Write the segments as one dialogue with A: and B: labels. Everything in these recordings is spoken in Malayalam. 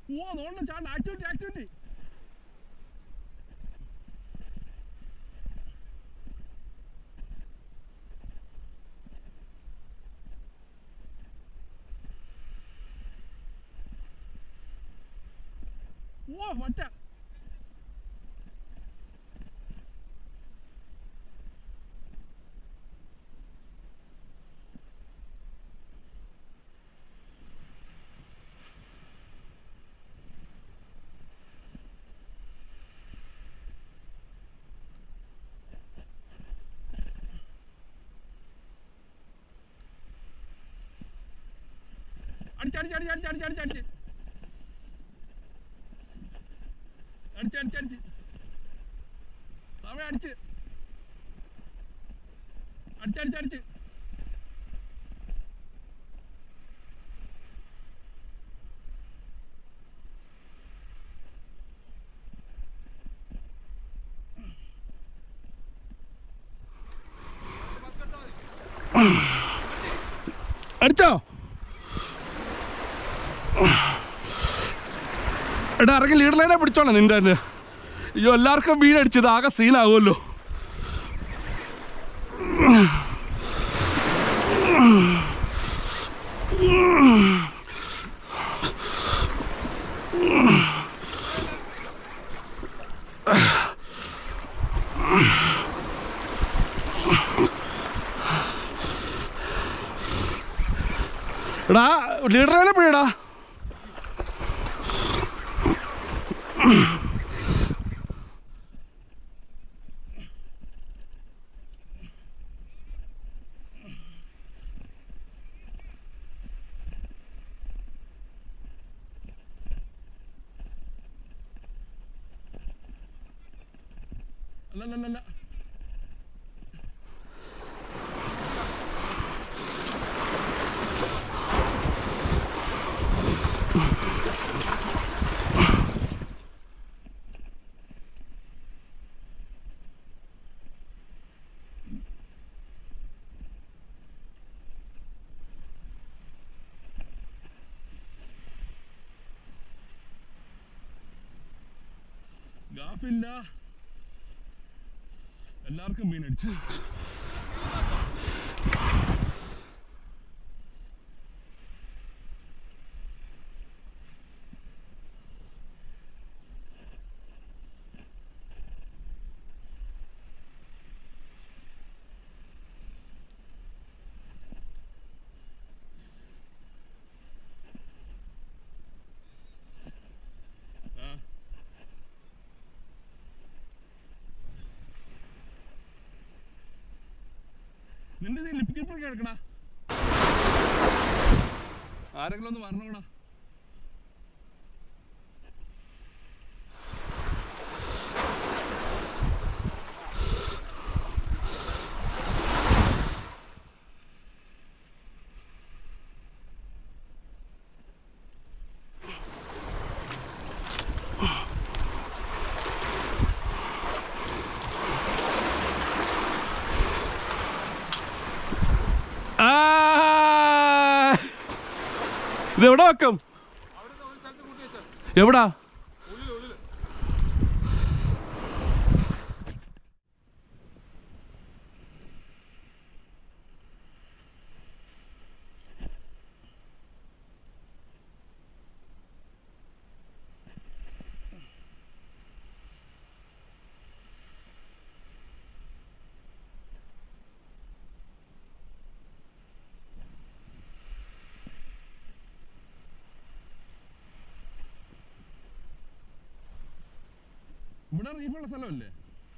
A: ഓ നോക്കണം ചാണ്ട ആക്ടിവിറ്റി ആക്ടിവിറ്റി. ഓ മറ്റ അടിച്ചടിച്ചടിച്ചടിച്ചടിച്ചടിച്ചടിച്ച് അടിച്ചടിച്ചടിച്ച് സമയം അടിച്ച് അടിച്ചടിച്ചടിച്ച് അടിച്ചോ എടാ ഇറങ്ങി ലീഡർ ലൈനെ പിടിച്ചോളാം നിൻ്റെ തന്നെ. അയ്യോ എല്ലാവർക്കും വീടടിച്ചത് ആകെ സീനാകുമല്ലോ. എടാ ലീഡർ ലൈനെ പിടിയടാ. അല്ലല്ലല്ല ഗാഫില്ല എല്ലാവർക്കും മീനടിച്ച്. നിന്റെ ലിപ്കിപ്പൊക്കെ എടുക്കണ ആരെങ്കിലും ഒന്ന് പറഞ്ഞോടാ. ഇതെവിടെ വെക്കും? എവിടാ? ഇവിടെ റീഫുള്ള സ്ഥലമല്ലേ?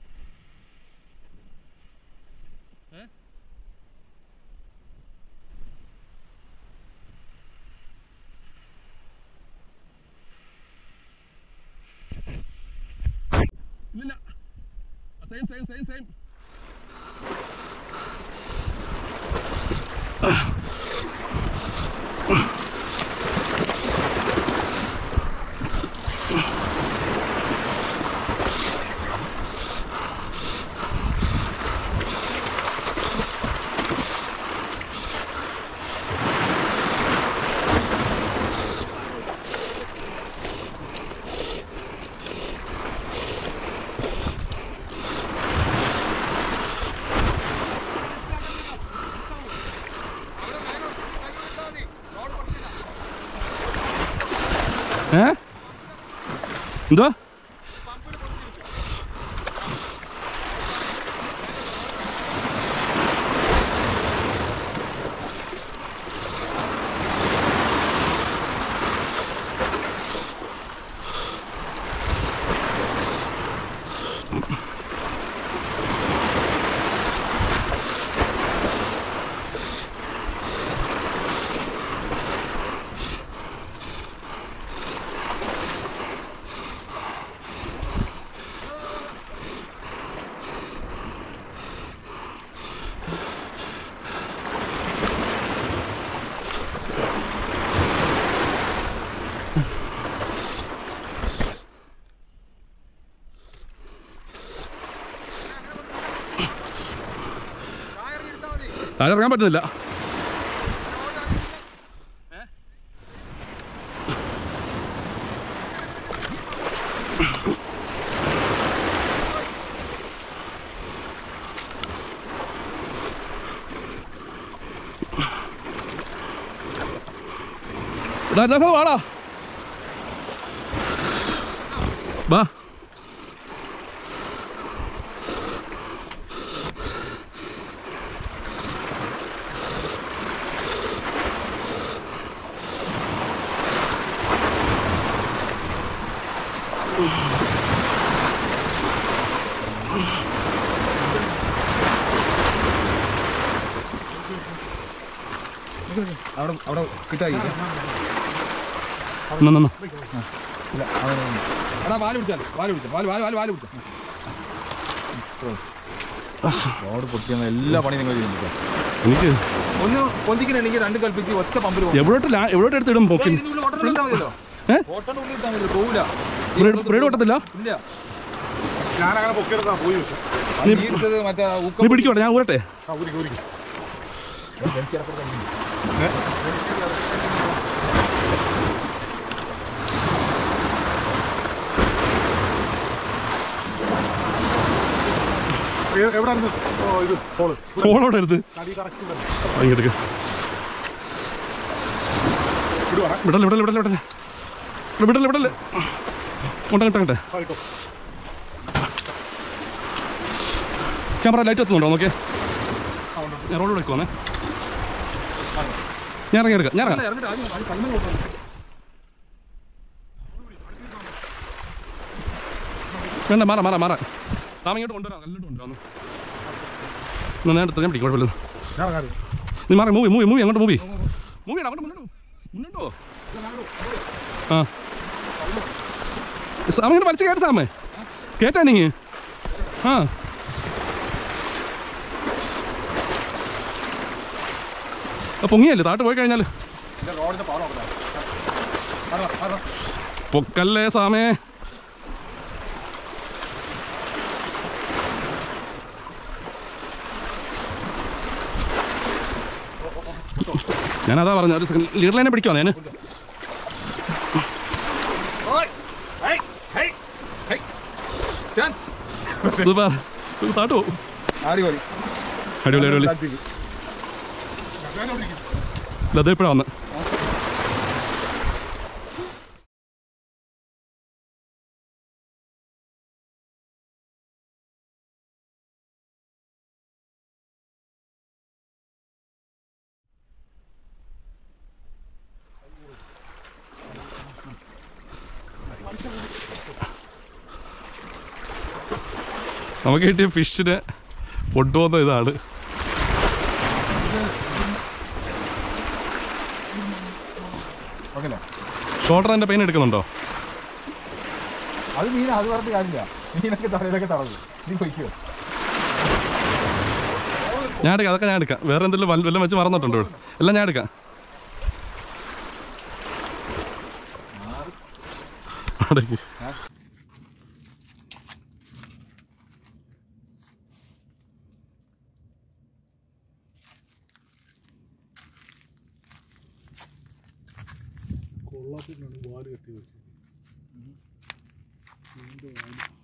A: ഇല്ലില്ല, സെയിം സെയിം സെയിം സെയിം. എന്തുവാ? താഴെ ഇറങ്ങാൻ പറ്റുന്നില്ല. വാടാ വാ.
B: അവിടെ കിട്ടായി റോഡ് പൊട്ടിയ എല്ലാ പണിയും നിങ്ങൾ ചെയ്യുന്നു.
A: എനിക്ക്
B: ഒന്ന് പൊന്തിക്കണമെങ്കിൽ രണ്ട് കൽപ്പിച്ച് ഒറ്റ പമ്പിൽ
A: എവിടോട്ട് എടുത്തിടും? ബ്രേഡ് പൊട്ടത്തില്ല.
B: ഞാനങ്ങനെ പൊക്കിയെടുത്താ പോയി.
A: നീ പിടിക്കോട്ടെ, ഞാൻ ഊരട്ടെ. ഹോളോടെ എടുത്ത് എടുക്ക. വിടല്ലേ വിടല്ലേ വിടല്ലേ വിടല്ലേ വിടല്ലേ വിടല്ലേ. കൊണ്ടങ്ങട്ടെ. ക്യാമറ ലൈറ്റ് എത്തുന്നുണ്ടോ നോക്കിയേ. ഞാൻ റോഡ് എടുക്കുവാണേ. ഞാൻ ഇറങ്ങി എടുക്കാം. ഞാൻ വേണ്ട, മാറാ. സാമ ഇങ്ങോട്ട് കൊണ്ടുവരാം. നല്ലോട്ട് കൊണ്ടുവരാം. ഞാൻ എടുത്ത് ഞാൻ പിടിക്കും. കുഴപ്പമില്ല. നീ മാറി. മൂവി അങ്ങോട്ട് മൂവി അങ്ങോട്ട് മുന്നോട്ടോ. ആ സാമ ഇങ്ങോട്ട് വലിച്ച് കയറ്റി സാമേ. കേട്ടാ നീ? ആ പൊങ്ങിയല്ലേ താട്ട് പോയി കഴിഞ്ഞാൽ പൊക്കല്ലേ സാമേ. ഞാനതാ പറഞ്ഞു, ഒരു ലീഡർ ലൈനെ പിടിക്കുവാ ഞാൻ. സൂപ്പർ. താട്ട് പോകും. അടിപൊളി. അത് എപ്പോഴാണ് വന്നത്? നമുക്ക് കിട്ടിയ ഫിഷിന് പൊട്ടുപോകുന്ന ഇതാണ്. ഷോൾഡർ എൻ്റെ പെയിൻ എടുക്കുന്നുണ്ടോ?
B: അത് മീൻ അത് പറഞ്ഞിട്ട് കാര്യമില്ല. മീനൊക്കെ തലയിലൊക്കെ തറവ്. നീ കൊയ്ക്കോ?
A: ഞാൻ എടുക്കാം. അതൊക്കെ ഞാൻ എടുക്കാം. വേറെ എന്തെങ്കിലും വല്ലതും വെച്ച് മറന്നിട്ടുണ്ടോ? എല്ലാം ഞാൻ എടുക്കാം. കൊള്ളാത്തിനാണ് വാല് കെട്ടി വെച്ചത്.